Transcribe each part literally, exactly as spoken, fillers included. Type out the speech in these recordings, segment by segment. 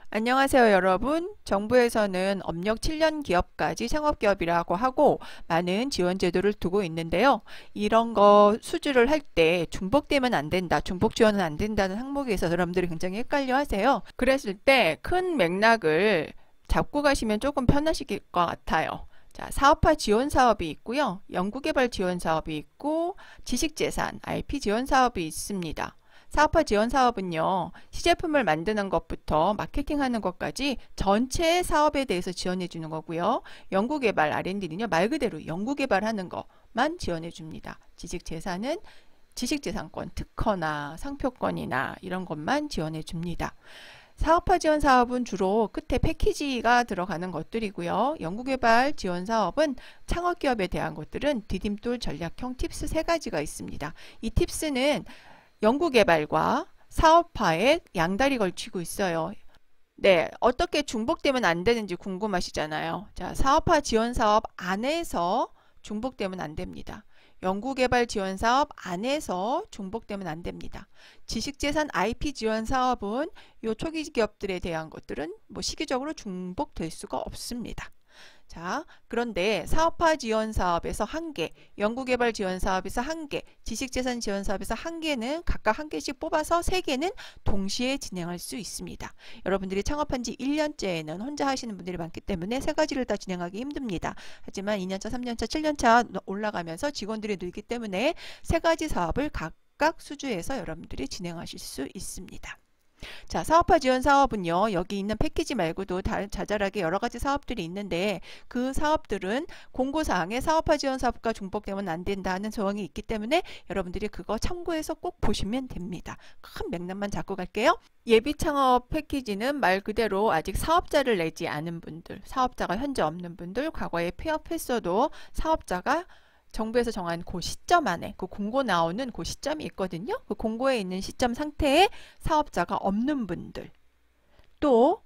안녕하세요, 여러분. 정부에서는 업력 칠 년 기업까지 창업기업이라고 하고 많은 지원 제도를 두고 있는데요. 이런 거 수주를 할 때 중복되면 안 된다, 중복 지원은 안 된다는 항목에 있어서 여러분들이 굉장히 헷갈려 하세요. 그랬을 때 큰 맥락을 잡고 가시면 조금 편하실 것 같아요. 자, 사업화 지원 사업이 있고요. 연구개발 지원 사업이 있고 지식재산, 아이피 지원 사업이 있습니다. 사업화 지원 사업은요, 시제품을 만드는 것부터 마케팅하는 것까지 전체 사업에 대해서 지원해 주는 거고요. 연구개발 알앤디는요, 말 그대로 연구개발하는 것만 지원해 줍니다. 지식재산은 지식재산권, 특허나 상표권이나 이런 것만 지원해 줍니다. 사업화 지원 사업은 주로 끝에 패키지가 들어가는 것들이고요. 연구개발 지원 사업은 창업기업에 대한 것들은 디딤돌 전략형 팁스 세 가지가 있습니다. 이 팁스는 연구개발과 사업화에 양다리 걸치고 있어요. 네, 어떻게 중복되면 안 되는지 궁금하시잖아요. 자, 사업화 지원 사업 안에서 중복되면 안 됩니다. 연구개발 지원 사업 안에서 중복되면 안 됩니다. 지식재산 아이피 지원 사업은 요 초기 기업들에 대한 것들은 뭐 시기적으로 중복될 수가 없습니다. 자, 그런데 사업화 지원 사업에서 한 개, 연구개발 지원 사업에서 한 개, 지식재산 지원 사업에서 한 개는 각각 한 개씩 뽑아서 세 개는 동시에 진행할 수 있습니다. 여러분들이 창업한 지 일 년째에는 혼자 하시는 분들이 많기 때문에 세 가지를 다 진행하기 힘듭니다. 하지만 이 년차, 삼 년차, 칠 년차 올라가면서 직원들이 늘기 때문에 세 가지 사업을 각각 수주해서 여러분들이 진행하실 수 있습니다. 자, 사업화 지원 사업은요, 여기 있는 패키지 말고도 다 자잘하게 여러 가지 사업들이 있는데 그 사업들은 공고사항에 사업화 지원 사업과 중복되면 안 된다는 조항이 있기 때문에 여러분들이 그거 참고해서 꼭 보시면 됩니다. 큰 맥락만 잡고 갈게요. 예비 창업 패키지는 말 그대로 아직 사업자를 내지 않은 분들, 사업자가 현재 없는 분들, 과거에 폐업했어도 사업자가 정부에서 정한 그 시점 안에 그 공고 나오는 그 시점이 있거든요. 그 공고에 있는 시점 상태에 사업자가 없는 분들, 또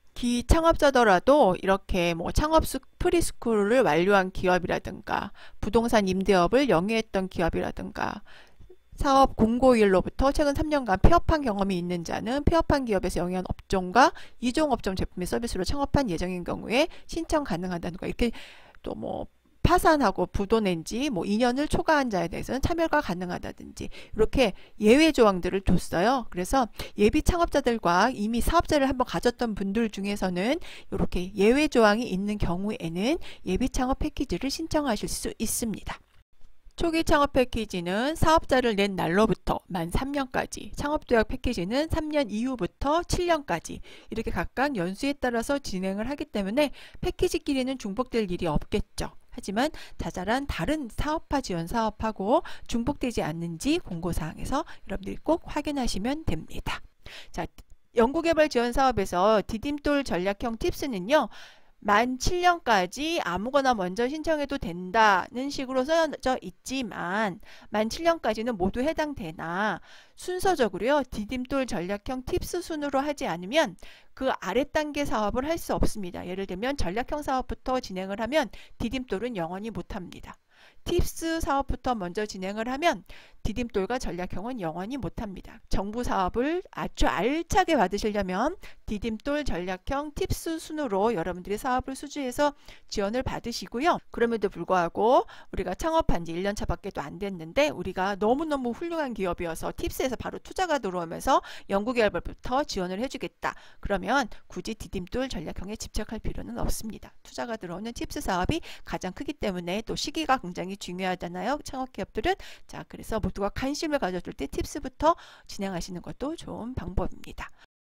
기창업자더라도 이렇게 뭐 창업 프리스쿨을 완료한 기업이라든가 부동산 임대업을 영위했던 기업이라든가 사업 공고일로부터 최근 삼 년간 폐업한 경험이 있는 자는 폐업한 기업에서 영위한 업종과 이종업종 제품의 서비스로 창업한 예정인 경우에 신청 가능하다는 거. 이렇게 또 뭐 파산하고 부도낸 지 뭐 이 년을 초과한 자에 대해서는 참여가 가능하다든지 이렇게 예외 조항들을 뒀어요. 그래서 예비 창업자들과 이미 사업자를 한번 가졌던 분들 중에서는 이렇게 예외 조항이 있는 경우에는 예비 창업 패키지를 신청하실 수 있습니다. 초기 창업 패키지는 사업자를 낸 날로부터 만 삼 년까지, 창업도약 패키지는 삼 년 이후부터 칠 년까지 이렇게 각각 연수에 따라서 진행을 하기 때문에 패키지끼리는 중복될 일이 없겠죠. 하지만 자잘한 다른 사업화 지원 사업하고 중복되지 않는지 공고사항에서 여러분들이 꼭 확인하시면 됩니다. 자, 연구개발 지원 사업에서 디딤돌 전략형 팁스는요. 만 칠 년까지 아무거나 먼저 신청해도 된다는 식으로 써져 있지만 만 칠 년까지는 모두 해당되나 순서적으로요. 디딤돌 전략형 팁스 순으로 하지 않으면 그 아래 단계 사업을 할 수 없습니다. 예를 들면 전략형 사업부터 진행을 하면 디딤돌은 영원히 못합니다. 팁스 사업부터 먼저 진행을 하면 디딤돌과 전략형은 영원히 못합니다. 정부 사업을 아주 알차게 받으시려면 디딤돌 전략형 팁스 순으로 여러분들이 사업을 수주해서 지원을 받으시고요. 그럼에도 불구하고 우리가 창업한 지 일 년 차밖에 안 됐는데 우리가 너무너무 훌륭한 기업이어서 팁스에서 바로 투자가 들어오면서 연구개발부터 지원을 해주겠다. 그러면 굳이 디딤돌 전략형에 집착할 필요는 없습니다. 투자가 들어오는 팁스 사업이 가장 크기 때문에 또 시기가 굉장히 중요하잖아요. 창업기업들은. 자, 그래서 모두가 관심을 가져줄 때 팁스부터 진행하시는 것도 좋은 방법입니다.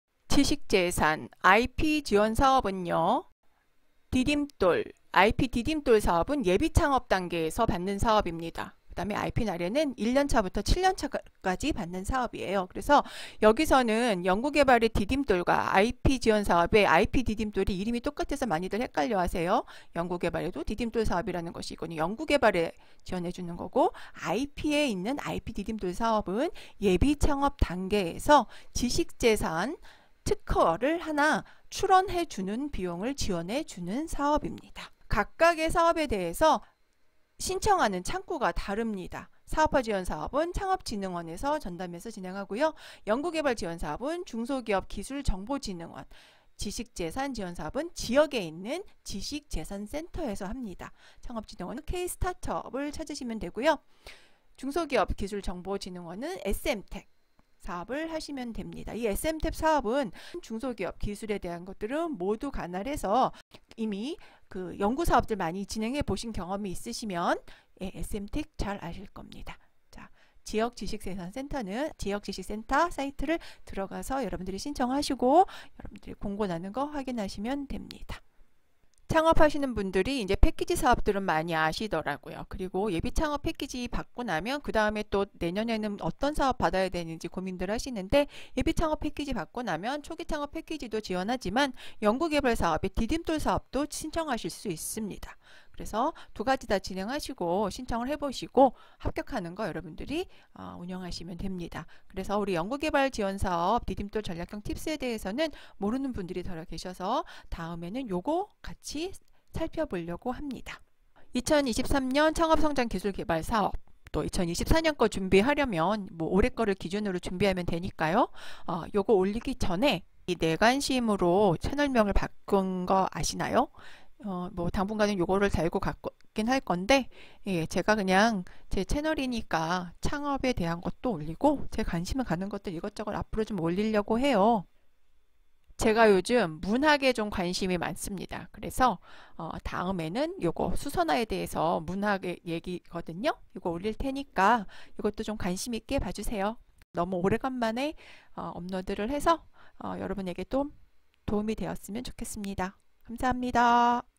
지식재산 아이피 지원 사업은요. 디딤돌, 아이피 디딤돌 사업은 예비 창업 단계에서 받는 사업입니다. 그 다음에 아이피 나래는 일 년 차부터 칠 년 차까지 받는 사업이에요. 그래서 여기서는 연구개발의 디딤돌과 아이피 지원 사업의 아이피 디딤돌이 이름이 똑같아서 많이들 헷갈려 하세요. 연구개발에도 디딤돌 사업이라는 것이 있거든요. 연구개발에 지원해 주는 거고 아이피에 있는 아이피 디딤돌 사업은 예비 창업 단계에서 지식재산 특허를 하나 출원해 주는 비용을 지원해 주는 사업입니다. 각각의 사업에 대해서 신청하는 창구가 다릅니다. 사업화 지원 사업은 창업진흥원에서 전담해서 진행하고요. 연구개발 지원 사업은 중소기업 기술정보진흥원, 지식재산 지원사업은 지역에 있는 지식재산센터에서 합니다. 창업진흥원은 K-스타트업을 찾으시면 되고요. 중소기업 기술정보진흥원은 에스엠텍 사업을 하시면 됩니다. 이 에스엠텍 사업은 중소기업 기술에 대한 것들은 모두 관할해서 이미 그 연구사업들 많이 진행해 보신 경험이 있으시면 예, 에스엠텍 잘 아실 겁니다. 자, 지역지식재산센터는 지역지식센터 사이트를 들어가서 여러분들이 신청하시고 여러분들이 공고 나는 거 확인하시면 됩니다. 창업하시는 분들이 이제 패키지 사업들은 많이 아시더라고요. 그리고 예비 창업 패키지 받고 나면 그 다음에 또 내년에는 어떤 사업 받아야 되는지 고민들 하시는데, 예비 창업 패키지 받고 나면 초기 창업 패키지도 지원하지만 연구개발 사업의 디딤돌 사업도 신청하실 수 있습니다. 그래서 두 가지 다 진행하시고 신청을 해보시고 합격하는 거 여러분들이 어, 운영하시면 됩니다. 그래서 우리 연구개발 지원 사업 디딤돌 전략형 팁스에 대해서는 모르는 분들이 더 계셔서 다음에는 요거 같이 살펴보려고 합니다. 이천이십삼 년 창업성장기술개발 사업, 또 이천이십사 년 거 준비하려면 뭐 올해 거를 기준으로 준비하면 되니까요. 어, 요거 올리기 전에 이 내관심으로 채널명을 바꾼 거 아시나요? 어, 뭐 당분간은 요거를 달고 갔긴 할 건데, 예, 제가 그냥 제 채널이니까 창업에 대한 것도 올리고 제 관심을 가는 것들 이것저것 앞으로 좀 올리려고 해요. 제가 요즘 문학에 좀 관심이 많습니다. 그래서 어, 다음에는 요거 수선화에 대해서 문학의 얘기거든요. 이거 올릴 테니까 이것도 좀 관심 있게 봐주세요. 너무 오래간만에 어, 업로드를 해서 어, 여러분에게 또 도움이 되었으면 좋겠습니다. 감사합니다.